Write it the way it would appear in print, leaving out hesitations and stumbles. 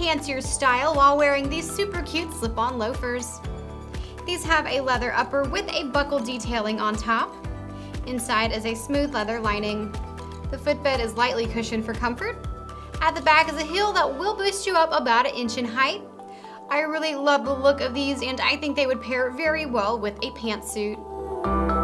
fancier style while wearing these super cute slip-on loafers. These have a leather upper with a buckle detailing on top. Inside is a smooth leather lining. The footbed is lightly cushioned for comfort. At the back is a heel that will boost you up about 1 inch in height. I really love the look of these, and I think they would pair very well with a pantsuit.